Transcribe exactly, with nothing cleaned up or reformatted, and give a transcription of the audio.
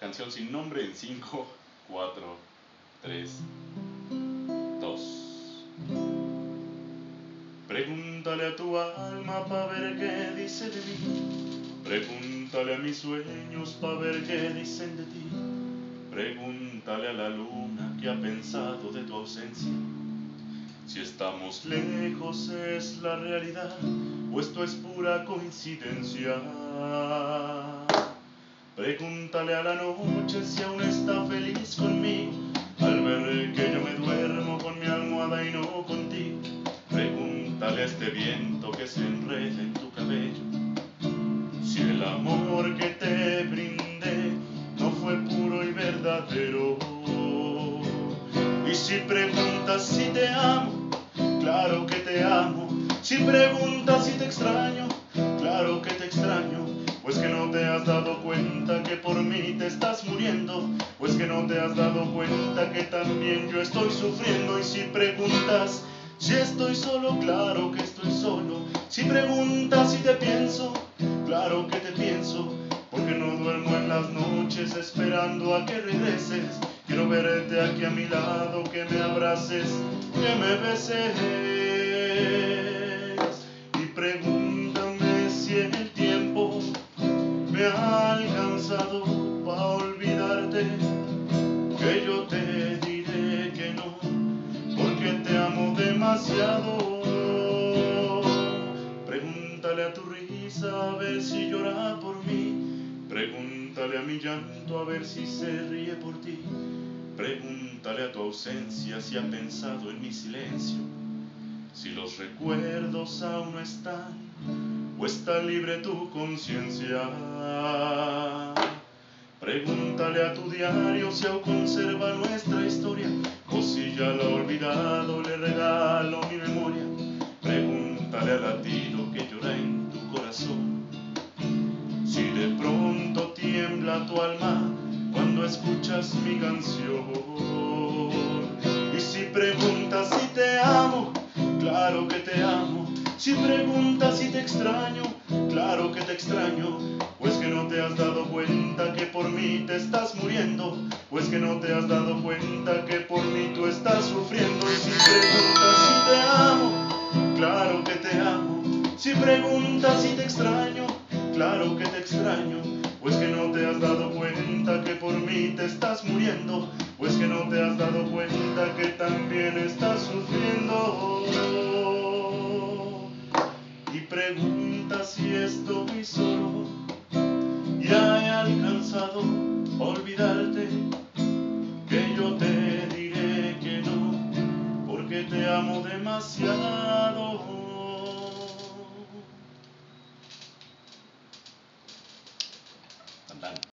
Canción sin nombre en cinco, cuatro, tres, dos. Pregúntale a tu alma pa' ver qué dice de mí. Pregúntale a mis sueños pa' ver qué dicen de ti. Pregúntale a la luna qué ha pensado de tu ausencia. Si estamos lejos es la realidad o esto es pura coincidencia. Pregúntale a la noche si aún está feliz conmigo al ver que yo me duermo con mi almohada y no contigo. Pregúntale a este viento que se enreda en tu cabello si el amor que te brindé no fue puro y verdadero. Y si preguntas si te amo, claro que te amo. Si preguntas si te extraño, claro que te extraño. Pues que no te has dado cuenta que por mí te estás muriendo. Pues que no te has dado cuenta que también yo estoy sufriendo. Y si preguntas si estoy solo, claro que estoy solo. Si preguntas si te pienso, claro que te pienso. Porque no duermo en las noches esperando a que regreses. Quiero verte aquí a mi lado, que me abraces, que me beses. Y pregúntame si el tiempo me ha alcanzado para olvidarte, que yo te diré que no, porque te amo demasiado. Pregúntale a tu risa a ver si llora por mí. Pregúntale a mi llanto a ver si se ríe por ti. Pregúntale a tu ausencia si ha pensado en mi silencio, si los recuerdos aún no están o está libre tu conciencia. Pregúntale a tu diario si aún conserva nuestra historia o si ya la ha olvidado, le regalo mi memoria. Pregúntale al latido que llora en tu corazón si de pronto tiembla tu alma cuando escuchas mi canción. Y si preguntas si te amo, claro que te amo. Si preguntas si te extraño, claro que te extraño. Pues que no te has dado cuenta que por mí te estás muriendo. Pues que no te has dado cuenta que por mí tú estás sufriendo. Y si preguntas si te amo, claro que te amo. Si preguntas si te extraño, claro que te extraño. Pues que no te has dado cuenta que por mí te estás muriendo. Pues que no te has dado cuenta que también estás sufriendo. Y pregunta si estoy solo, ya he alcanzado a olvidarte, que yo te diré que no, porque te amo demasiado. Tan, tan.